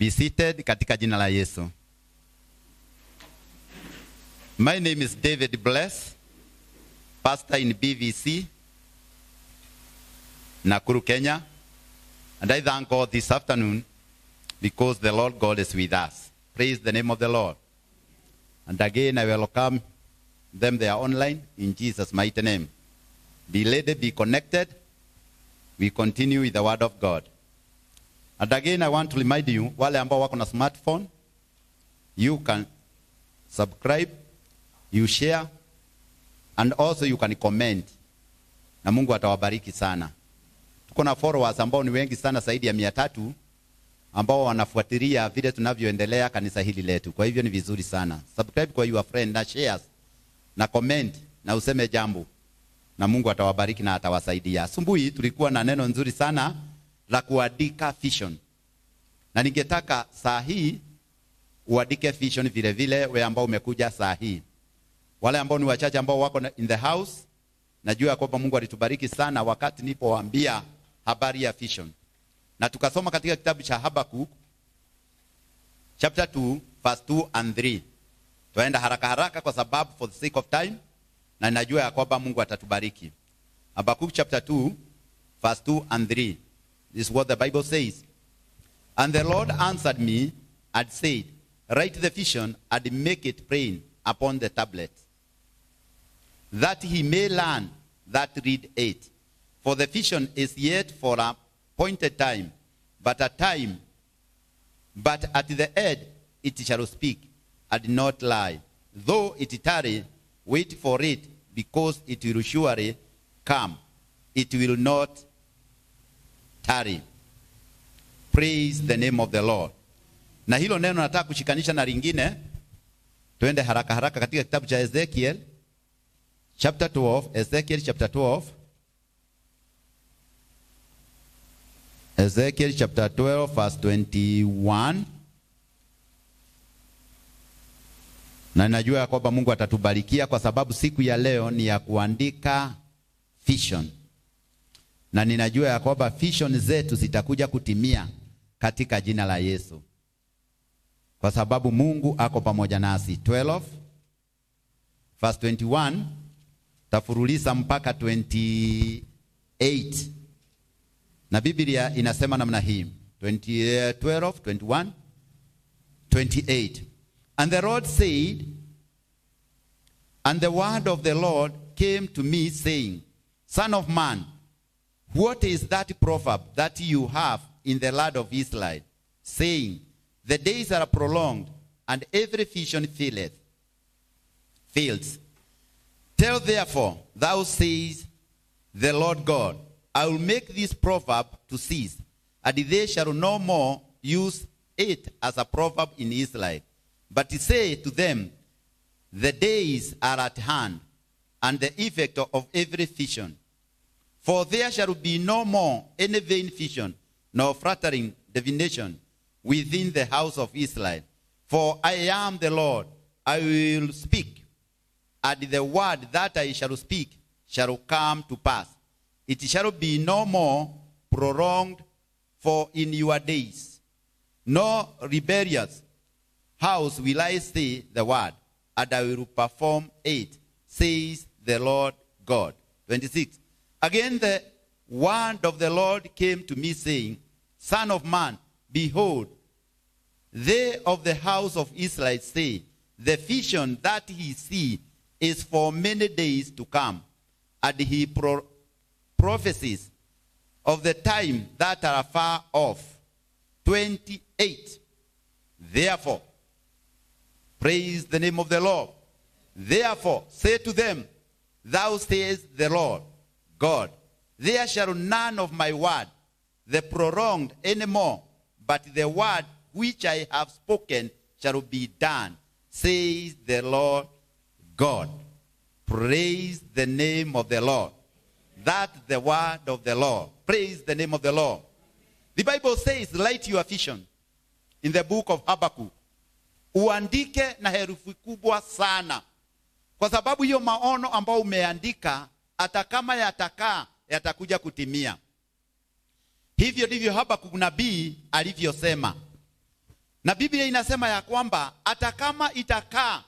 Be seated katika jina la Yesu. My name is David Bless, pastor in BVC, Nakuru, Kenya. And I thank God this afternoon because the Lord God is with us. Praise the name of the Lord. And again, I welcome them they are online in Jesus' mighty name. Be led, be connected. We continue with the word of God. And again, I want to remind you, wale ambao wako na smartphone, you can subscribe, you share, and also you can comment. Na Mungu atawabariki sana. Tuko na followers ambao ni wengi sana, zaidi ya 300, ambao wanafuatilia vile tunavyoendelea kanisa hili letu. Kwa hivyo ni vizuri sana. Subscribe kwa your friend na shares na comment na useme jambo. Na Mungu atawabariki na atawasaidia. Asubuhi tulikuwa na neno nzuri sana la kuandika vision. Na ningetaka saa hii uandike vision vile vile wewe ambao umekuja saa hii. Wale ambao ni wachache ambao wako in the house, najua kwamba Mungu alitubariki sana wakati nilipowaambia habari ya vision. Na tukasoma katika kitabu cha Habakkuk chapter 2 verse 2 and 3. Tuenda haraka haraka kwa sababu for the sake of time, na najua ya kwamba Mungu atatubariki. Habakkuk chapter 2 verse 2 and 3. This is what the Bible says. And the Lord answered me and said, write the vision and make it plain upon the tablet, that he may learn that read it. For the vision is yet for a appointed time, but at the end it shall speak and not lie. Though it tarry, wait for it, because it will surely come. It will not tarry. Praise the name of the Lord. Na hilo neno nataka kushikanisha na lingine. Tuende haraka haraka katika kitabu cha Ezekiel chapter 12, Ezekiel chapter 12. Ezekiel chapter 12 verse 21. Na najua ya kwamba Mungu atatubarikia kwa sababu siku ya leo ni ya kuandika vision. Na ninajua ya kwamba vision zetu zitakuja kutimia katika jina la Yesu. Kwa sababu Mungu ako pamoja nasi. 12 verse 21 tafurulisa mpaka 28. Na Biblia inasema namna hii. 12, 21, 28. And the Lord said, and the word of the Lord came to me, saying, Son of man, what is that proverb that you have in the land of Israel, saying, the days are prolonged, and every vision fails. Tell therefore, thou sayest, the Lord God, I will make this proverb to cease, and they shall no more use it as a proverb in Israel. But say to them, the days are at hand, and the effect of every vision. For there shall be no more any vain vision, nor flattering divination within the house of Israel. For I am the Lord, I will speak, and the word that I shall speak shall come to pass. It shall be no more prolonged, for in your days, no rebellious house will I say the word, and I will perform it, says the Lord God. 26. Again the word of the Lord came to me, saying, Son of man, behold, they of the house of Israel say, the vision that he see is for many days to come, and he prophesies of the time that are far off. 28. Therefore, praise the name of the Lord. Therefore, say to them, thou sayest the Lord God, there shall none of my word, the prolonged any more, but the word which I have spoken shall be done, says the Lord God. Praise the name of the Lord. That's the word of the Lord. Praise the name of the Lord. The Bible says, write your vision in the book of Habakkuk. Uandike na herufi kubwa sana. Kwa sababu hiyo maono ambao umeandika, hata kama yatakuja kutimia. Hivyo ndivyo Habakkuk nabii alivyosema. Na Biblia inasema ya kwamba hata kama itakaa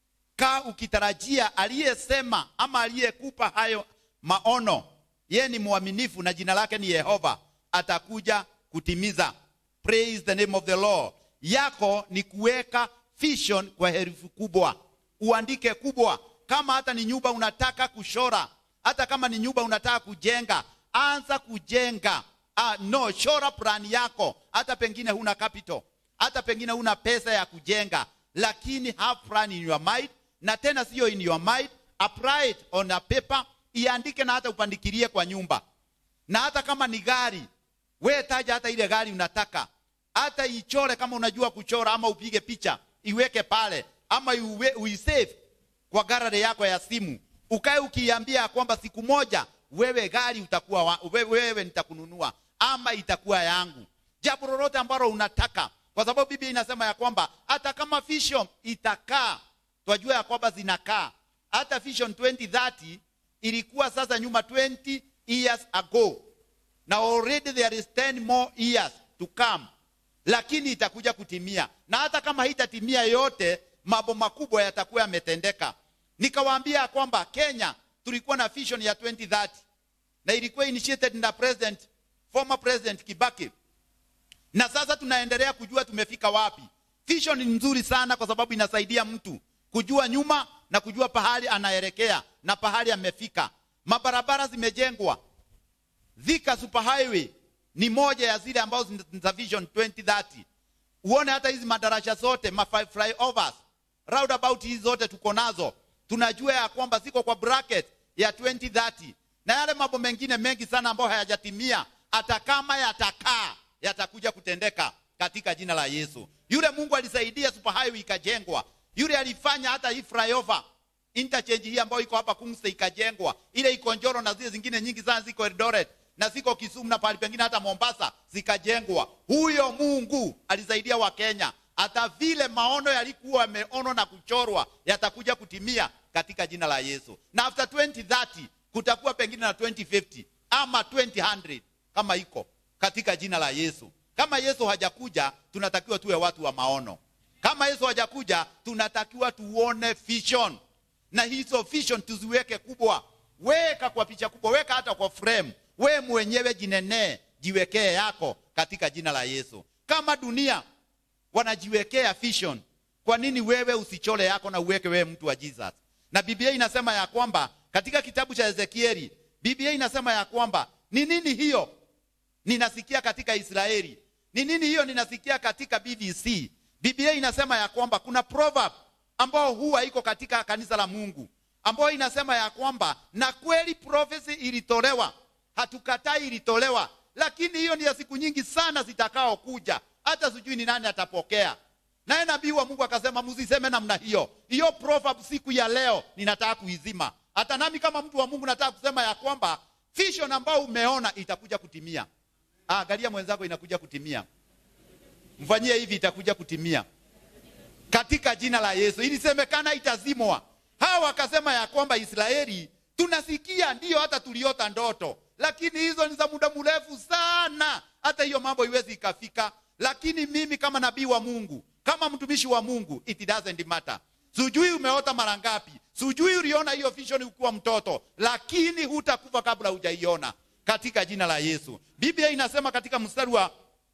ukitarajia aliyesema ama aliyekupa hayo maono, yeye ni mwaminifu na jina lake ni Yehova, atakuja kutimiza. Praise the name of the Lord. Yako ni kuweka vision kwa herufi kubwa, uandike kubwa. Kama hata ni nyumba unataka kushora, hata kama ni nyumba unataka kujenga, anza kujenga. Shora plan yako. Hata pengine huna capital, hata pengine huna pesa ya kujenga, lakini have plan in your mind. Na tena sio in your mind, apply it on a paper, iandike na hata upandikirie kwa nyumba. Na hata kama ni gari, wewe taja hata ile gari unataka. Hata ichore kama unajua kuchora, ama upige picha, iweke pale, ama uisave kwa gallery yako ya simu. Ukae ukiambia kwamba siku moja wewe gari utakuwa wewe nitakununua, ama itakuwa yangu. Jambo lolote ambalo unataka, kwa sababu Biblia inasema ya kwamba hata kama vision itakaa, twajua ya kwamba zinakaa. Hata vision 2030 ilikuwa sasa nyuma 20 years ago. Now already there is 10 more years to come. Lakini itakuja kutimia. Na hata kama haitatimia yote, mambo makubwa yatakuwa yametendeka. Nikawaambia kwamba Kenya tulikuwa na vision ya 2030. Na ilikuwa initiated na former president Kibaki. Na sasa tunaendelea kujua tumefika wapi. Vision ni nzuri sana kwa sababu inasaidia mtu kujua nyuma na kujua pahali anaelekea na pahali amefika. Mabarabara zimejengwa. Thika Superhighway ni moja ya zile ambazo za vision 2030. Uone hata hizi madaraja zote, flyovers, roundabout hizi zote tuko nazo. Tunajua ya kwamba ziko kwa bracket ya 2030. Na yale mambo mengine mengi sana ambayo hayajatimia, hata kama yatakaa, yatakuja kutendeka katika jina la Yesu. Yule Mungu alisaidia Superhighway ikajengwa. Yule alifanya hata hii flyover interchange hii ambayo iko hapa Kung'ste ikajengwa. Ile iko Njoro na zile zingine nyingi sana ziko Eldoret na ziko Kisumu na pale pengine hata Mombasa zikajengwa. Huyo Mungu alisaidia wa Kenya. Hata vile maono yalikuwa yameonwa na kuchorwa yatakuja kutimia katika jina la Yesu. Na after 2030 kutakuwa pengine na 2050 ama 2000 kama iko katika jina la Yesu. Kama Yesu hajakuja, tunatakiwa tuwe watu wa maono. Kama Yesu hajakuja, tunatakiwa tuone vision. Na hizo vision tuziweke kubwa. Weka kwa picha kubwa, weka hata kwa frame. Wewe mwenyewe jinenee, jiwekee yako katika jina la Yesu. Kama dunia wanajiwekea vision, kwa nini wewe usichole yako na uweke wewe mtu wa Jesus? Na Biblia inasema ya kwamba katika kitabu cha Ezekieli, Biblia inasema ya kwamba ni nini hiyo ninasikia katika Israeli? Ni nini hiyo ninasikia katika BBC? Biblia inasema ya kwamba kuna proverb ambao huwa iko katika kanisa la Mungu, ambao inasema ya kwamba na kweli prophecy ilitolewa, hatukatai ilitolewa, lakini hiyo ni ya siku nyingi sana zitakao kuja, hata sijui ni nani atapokea. Naye nabii wa Mungu akasema msiseme namna hiyo. Hiyo proverb siku ya leo ninataka kuizima. Hata nami kama mtu wa Mungu nataka kusema ya kwamba vision ambao umeona itakuja kutimia. Angalia mwenzako, inakuja kutimia. Mfanyie hivi, itakuja kutimia katika jina la Yesu. Ilisemekana itazimwa. Hawa wakasema ya kwamba Israeli tunasikia ndio hata tuliota ndoto, lakini hizo ni za muda mrefu sana, hata hiyo mambo iwezi ikafika. Lakini mimi kama nabii wa Mungu, kama mtumishi wa Mungu, it doesn't matter. Sijui umeota mara ngapi, sijui uliona hiyo vision ukiwa mtoto, lakini hutakufa kabla hujaiona katika jina la Yesu. Biblia inasema katika mstari wa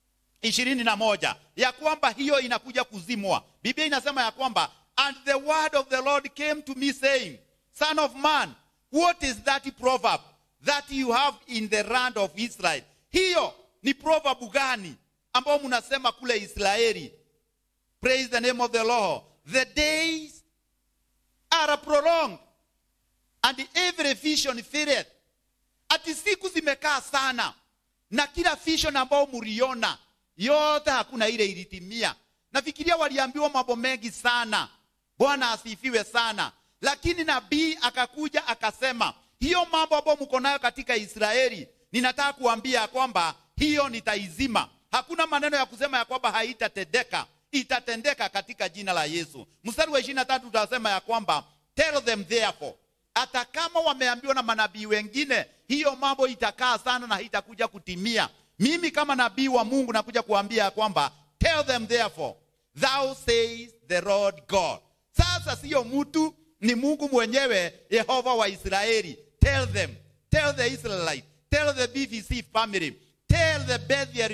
21 ya kwamba hiyo inakuja kuzimwa. Biblia inasema ya kwamba and the word of the Lord came to me saying, Son of man, what is that proverb that you have in the land of Israel? Hiyo ni proverb gani ambao mnasema kule Israeli? Praise the name of the Lord. The days are prolonged and every vision filleth. Ati siku zimekaa sana na kila vision ambao mliona yote hakuna ile ilitimia. Nafikiria waliambiwa mambo mengi sana. Bwana asifiwe sana. Lakini nabii akakuja akasema, hiyo mambo ambayo mko nayo katika Israeli, ninataka kuambia kwamba hiyo nitaizima. Hakuna maneno ya kusema ya kwamba haitatendeka. Itatendeka katika jina la Yesu. Mstari wa 23 tutasema ya kwamba tell them therefore. Hata kama wameambiwa na manabii wengine hiyo mambo itakaa sana na haitakuja kutimia, mimi kama nabii wa Mungu nakuja kuambia kwamba tell them therefore, thou says the Lord God. Sasa sio mtu, ni Mungu mwenyewe, Yehova wa Israeli. Tell them, tell the Israelites, tell the BVC family, tell the Bethel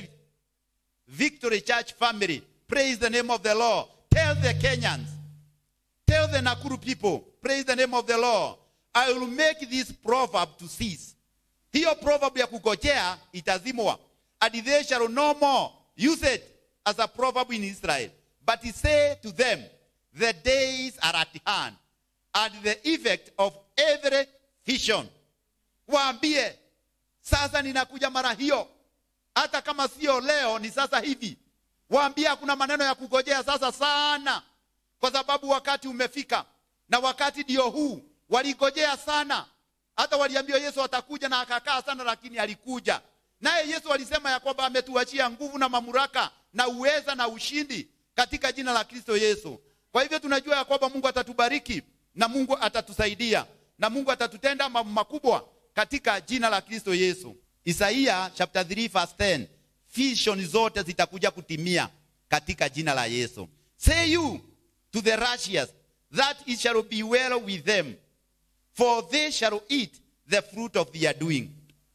Victory Church family, praise the name of the Lord. Tell the Kenyans, tell the Nakuru people, praise the name of the Lord. I will make this proverb to cease. Hiyo proverb ya kugojea itazimwa. And they shall no more use it as a proverb in Israel. But he said to them, the days are at hand, and the effect of every vision. Waambie, sasa ninakuja mara hiyo. Hata kama sio leo, ni sasa hivi. Waambie kuna maneno ya kugojea sasa sana. Kwa sababu wakati umefika. Na wakati ndio huu. Waligojea sana. Hata waliambiwa Yesu atakuja na akakaa sana, lakini alikuja. Naye Yesu alisema ya kwamba ametuachia nguvu na mamlaka na uweza na ushindi katika jina la Kristo Yesu. Kwa hivyo tunajua ya kwamba Mungu atatubariki na Mungu atatusaidia na Mungu atatutenda mambo makubwa katika jina la Kristo Yesu. Isaiah chapter 3 verse 10. Vision zote zitakuja kutimia katika jina la Yesu. Say you to the righteous that it shall be well with them, for they shall eat the fruit of their doing.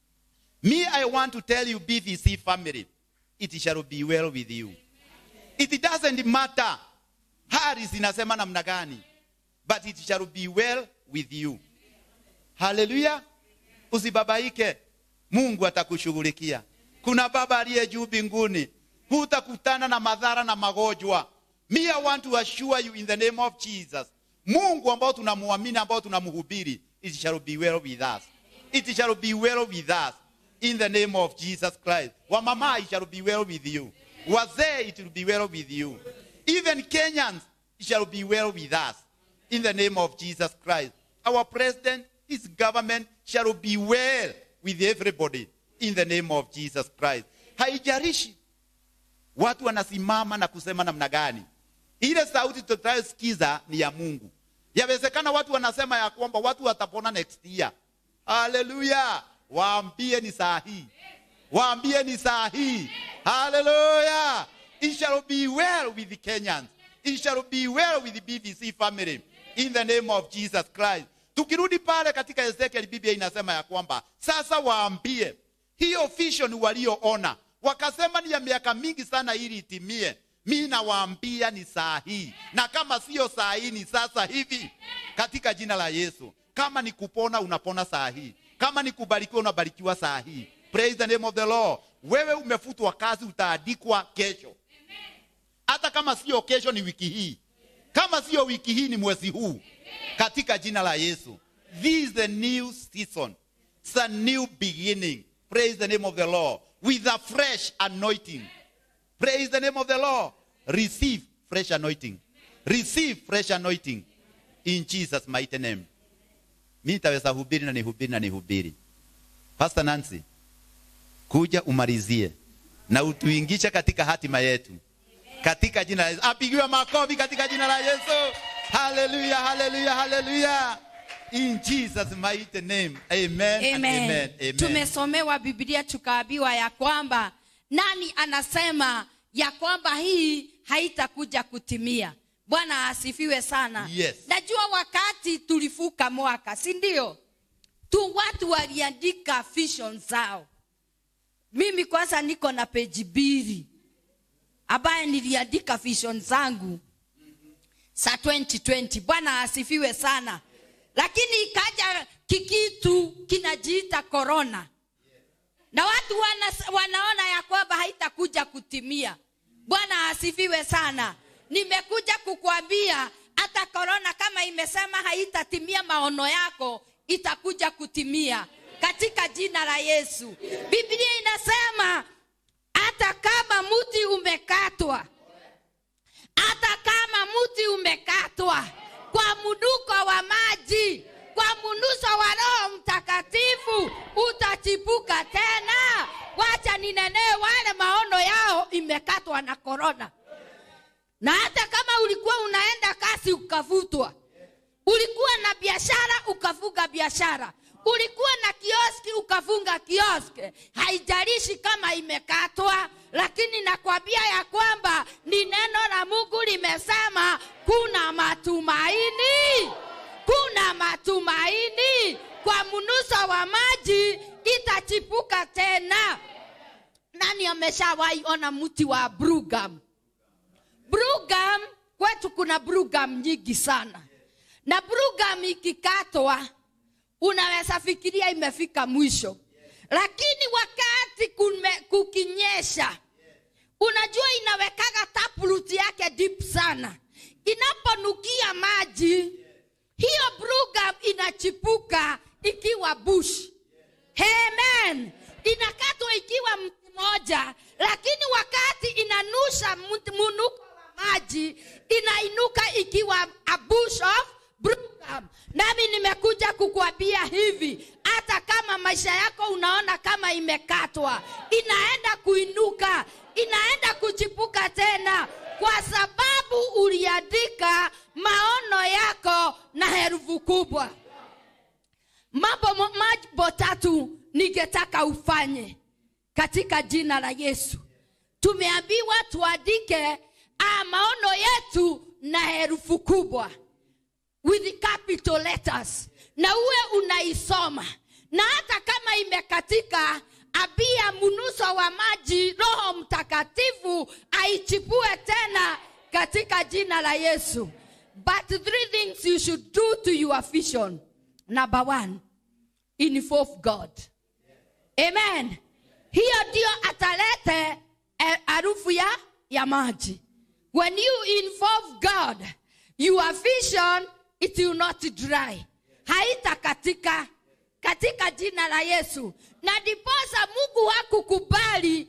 Me, I want to tell you, BVC family, it shall be well with you. It doesn't matter hali zinasema namna gani, but it shall be well with you. Hallelujah. Usibabaike, Mungu atakushughulikia. Kuna baba aliye juu mbinguni. Hutakutana na madhara na magonjwa. Me, I want to assure you in the name of Jesus. Mungu ambao tunamuamini, ambao tunamhubiri, it shall be well with us. It shall be well with us in the name of Jesus Christ. Wamama, it shall be well with you. Wazee, it will be well with you. Even Kenyans, it shall be well with us in the name of Jesus Christ. Our president, his government shall be well with everybody in the name of Jesus Christ. Haijarishi watu wanasimama na kusema namna gani. Ile sauti tutayosikiza ni ya Mungu. Yawezekana watu wanasema ya kwamba watu watapona next year. Hallelujah. Waambie ni saa hii. Waambie ni saa hii. Hallelujah. It shall be well with the Kenyans. It shall be well with the BVC family in the name of Jesus Christ. Tukirudi pale katika Ezekiel, Biblia inasema ya kwamba sasa waambie hiyo vision walioona, wakasema ni ya miaka mingi sana ili itimie. Mimi nawaambia ni saa hii. Na kama sio saa hii, ni sasa hivi katika jina la Yesu. Kama ni kupona, unapona saa hii. Kama ni kubarikiwa, unabarikiwa saa hii. Praise the name of the Lord. Wewe umefutwa kazi, utaandikwa kesho. Hata kama sio kesho, ni wiki hii. Kama sio wiki hii, ni mwezi huu. Katika jina la Yesu. This is the new season. It's a new beginning. Praise the name of the Lord. With a fresh anointing. Praise the name of the Lord. Receive fresh anointing. Receive fresh anointing. In Jesus' mighty name. Mimi nitaweza hubiri na nihubiri na nihubiri. Pastor Nancy, kuja umalizie na utuingisha katika hatima yetu. Katika jina la Yesu. Apigiwe makofi katika jina la Yesu. Hallelujah, hallelujah, hallelujah. In Jesus' mighty name. Amen. Amen. Amen. Amen. Tumesomewa Biblia tukaambiwa ya kwamba nani anasema ya kwamba hii haitakuja kutimia. Bwana asifiwe sana. Yes. Najua wakati tulifuka mwaka, si ndio? Tu watu waliandika vision zao. Mimi kwanza niko na page 2 ambaye niliandika vision zangu sa 2020. Bwana asifiwe sana. Lakini ikaja kikitu kinajiita corona. Na watu wanaona ya kwamba haitakuja kutimia. Bwana asifiwe sana. Nimekuja kukuambia hata corona kama imesema haitatimia maono yako, itakuja kutimia katika jina la Yesu. Biblia inasema hata kama mti umekatwa, hata kama mti umekatwa kwa mnuko wa maji, kwa mnuso wa Roho Mtakatifu, utachipuka tena. Wacha ninenee wale maono yao imekatwa na corona. Na hata kama ulikuwa unaenda kasi ukavutwa, ulikuwa na biashara ukafunga biashara, ulikuwa na kioski ukafunga kioski, haijalishi kama imekatwa, lakini nakwambia ya kwamba ni neno la Mungu limesema kuna matumaini. Kuna matumaini. Kwa mnuso wa maji itachipuka tena. Nani ameshawahi ona mti wa brugam? Brugam, kwetu kuna brugam nyingi sana. Na brugam ikikatwa unaweza fikiria imefika mwisho. Lakini wakati kukinyesha, unajua inawekaga taproot yake deep sana. Inaponukia maji, hiyo brugam inachipuka ikiwa bush. Amen. Inakatwa ikiwa mti moja, lakini wakati inanusha mnuko wa maji, inainuka ikiwa a bush of brugam. Nami nimekuja kukuambia hivi, hata kama maisha yako unaona kama imekatwa, inaenda kuinuka, inaenda kuchipuka tena, kwa sababu uliandika maono yako na herufi kubwa. Mambo tatu ningetaka ufanye katika jina la Yesu. Tumeambiwa tuandike maono yetu na herufi kubwa, with capital letters, na uwe unaisoma. Na hata kama imekatika, abia mnuso wa maji Roho Mtakatifu aichipue tena katika jina la Yesu. But 3 things you should do to your vision. Number 1, involve God. Amen. Hiyo ndio atalete harufu ya maji. When you involve God, your vision, it will not dry. Haitakatika katika jina la Yesu. Na ndiposa Mungu hakukubali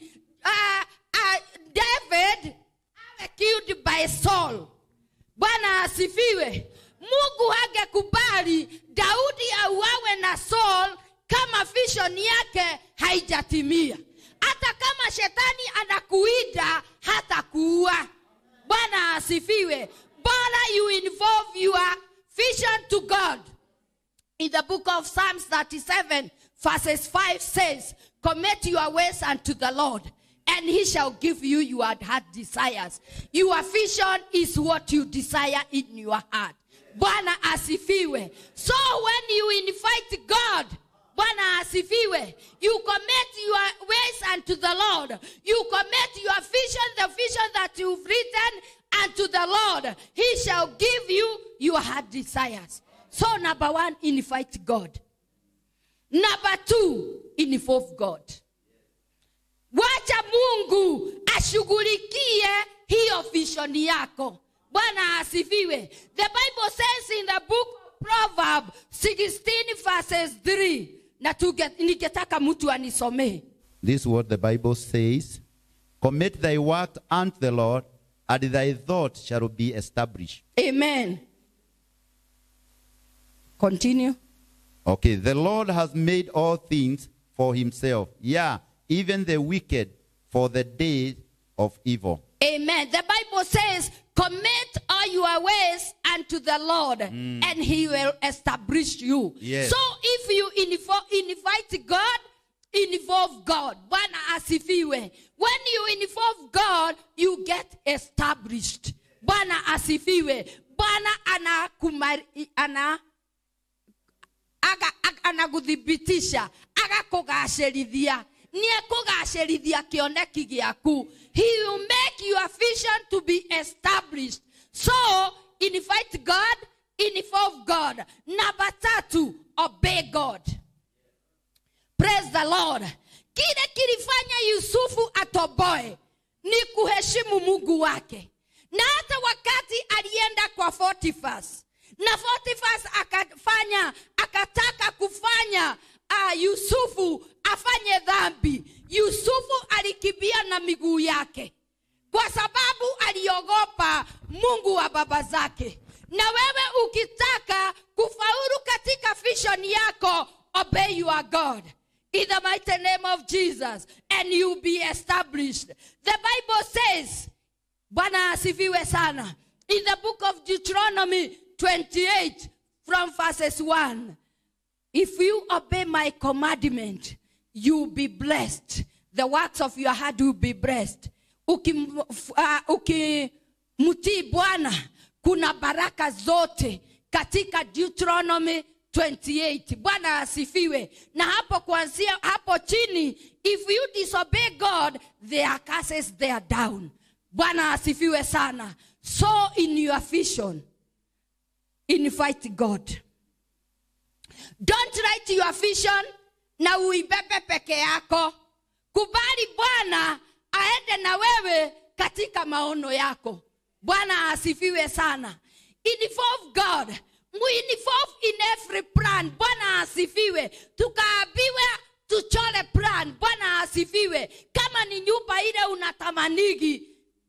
David awe killed by Saul. Bwana asifiwe. Mungu hangekubali Daudi auawe na Saul kama vision yake haijatimia. Hata kama shetani anakuida, hata kuua. Bwana asifiwe. Bora you involve your vision to God. In the book of Psalms 37 verses 5 says, commit your ways unto the Lord, and he shall give you your heart desires. Your vision is what you desire in your heart. Bwana asifiwe. So when you invite God, Bwana asifiwe, you commit your ways unto the Lord. You commit your vision, the vision that you've written, unto the Lord. He shall give you your heart desires. So number 1, invite God. Number 2, involve God. Wacha Mungu ashughulikie hiyo vision yako. Bwana asifiwe. The Bible says in the book of Proverbs 16 verses 3. Na ningetaka mtu anisomee. This is what the Bible says. Commit thy work unto the Lord, and thy thought shall be established. Amen. Continue. Okay, the Lord has made all things for himself. Yeah, even the wicked for the day of evil. Amen. The Bible says, commit all your ways unto the Lord, and he will establish you. Yes. So if you invite God, involve God. Bwana asifiwe. When you involve God, you get established. Bwana asifiwe. Bwana anagudhibitisha, agakugashirithia, nie kugashirithia kioneki giaku. He will make your vision to be established. So invite God, involve God. Number 3, obey God. Praise the Lord. Kile kilifanya Yusufu atoboe ni kuheshimu Mungu wake. Na hata wakati alienda kwa Potiphas, na Potiphas akataka kufanya Yusufu afanye dhambi, Yusufu alikimbia na miguu yake, kwa sababu aliogopa Mungu wa baba zake. Na wewe ukitaka kufaulu katika vision yako, obey your God in the mighty name of Jesus, and you'll be established. The Bible says, Bwana asifiwe sana, in the book of Deuteronomy 28 from verses 1, if you obey my commandment, you'll be blessed, the works of your hand will be blessed. Ukimtii Bwana, kuna baraka zote katika Deuteronomy 28. Bwana asifiwe. Na hapo kuanzia hapo chini, if you disobey God, there are curses there down. Bwana asifiwe sana. So in your vision, invite God. Don't write your vision na uibebe peke yako. Kubali Bwana aende na wewe katika maono yako. Bwana asifiwe sana. Involve God. We involve in every plan. Bwana asifiwe. Tukaambiwe tuchore plan. Bwana asifiwe. Kama ni nyumba ile unatamanigi,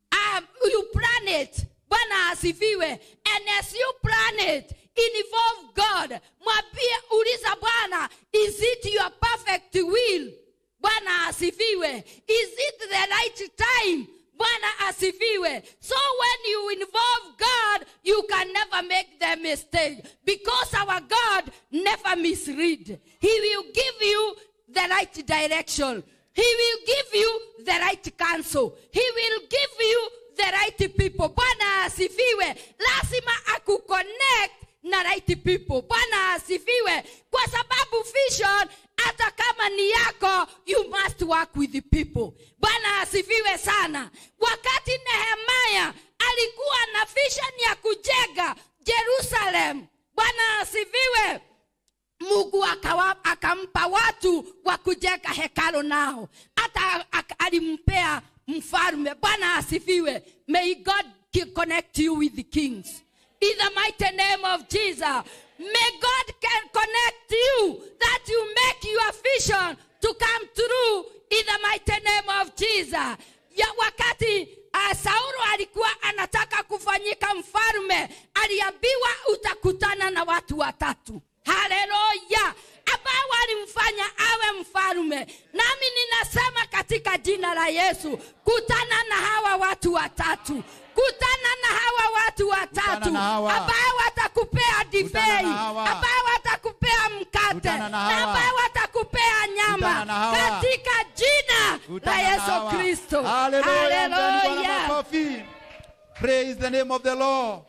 you plan it. Bwana asifiwe. And as you plan it, involve God. Mwambie, uliza Bwana, is it your perfect will? Bwana asifiwe. Is it the right time? Bwana asifiwe. So when you involve God, you can never make the mistake. Because our God never misread. He will give you the right direction. He will give you the right counsel. He will give you the right people. Bwana asifiwe. Lazima akuconnect na right people. Bwana asifiwe. Kwa sababu vision, hata kama ni yako, you must work with the people. Bwana asifiwe sana. Wakati Nehemia alikuwa na vision ya kujenga Jerusalem, Bwana asifiwe, Mungu akampa watu wa kujenga hekalu nao. Hata alimpea mfalme. Bwana asifiwe. May God connect you with the kings. In the mighty name of Jesus. May God can connect you, that you make your vision to come true in the mighty name of Jesus. Ya wakati Saulo alikuwa anataka kufanyika mfalme, aliambiwa utakutana na watu watatu. Haleluya. Ambao walimfanya awe mfalme. Nami ninasema katika jina la Yesu, kutana na hawa watu watatu. Kutana na hawa watu watatu ambao watakupea divai, ambao watakupea mkate, na ambao watakupea nyama katika jina la Yesu Kristo. Hallelujah. Praise the name of the Lord.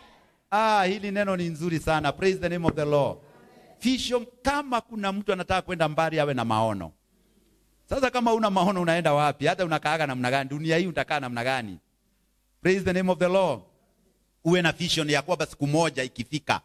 Hili neno ni nzuri sana. Praise the name of the Lord. Vision, kama kuna mtu anataka kwenda mbali awe na maono. Sasa kama una maono unaenda wapi? Hata unakaaga namna gani? Dunia hii utakaa namna gani? Praise the name of the Lord. Uwe na vision ya kwamba siku moja ikifika,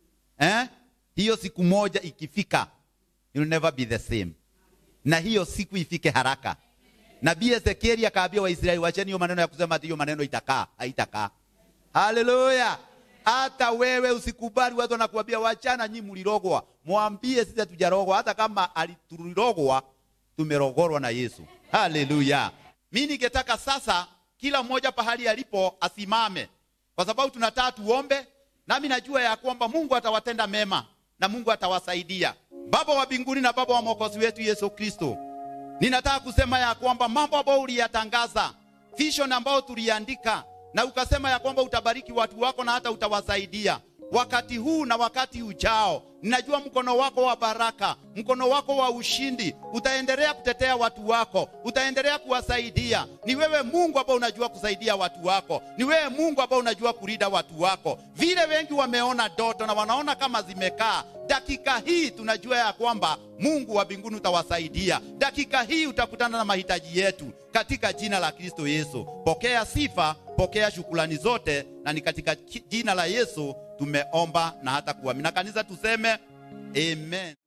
hiyo siku moja ikifika, you'll never be the same. Na hiyo siku ifike haraka. Nabii Ezekiel akaambia Waisraeli, wacheni hiyo maneno ya kusema hiyo maneno itakaa, haitakaa. Hallelujah. Hata wewe usikubali watu wanakuambia wachana nyinyi mlirogwa. Mwambie sisi hatujarogwa, hata kama alitulirogwa, tumerogorwa na Yesu. Hallelujah. Mimi ningetaka sasa kila mmoja pahali alipo asimame, kwa sababu tunataka tuombe. Nami najua ya kwamba Mungu atawatenda mema na Mungu atawasaidia. Baba wa mbinguni na Baba wa Mwokozi wetu Yesu Kristo, ninataka kusema ya kwamba mambo ambayo uliyatangaza, vision ambayo tuliandika, na ukasema ya kwamba utabariki watu wako na hata utawasaidia wakati huu na wakati ujao. Ninajua mkono wako wa baraka, mkono wako wa ushindi utaendelea kutetea watu wako, utaendelea kuwasaidia. Ni wewe Mungu ambao unajua kusaidia watu wako. Ni wewe Mungu ambao unajua kulinda watu wako. Vile wengi wameona ndoto na wanaona kama zimekaa, dakika hii tunajua ya kwamba Mungu wa mbinguni utawasaidia. Dakika hii utakutana na mahitaji yetu katika jina la Kristo Yesu. Pokea sifa, pokea shukrani zote, na ni katika jina la Yesu tumeomba na hata kuamini. Kanisa tuseme amen.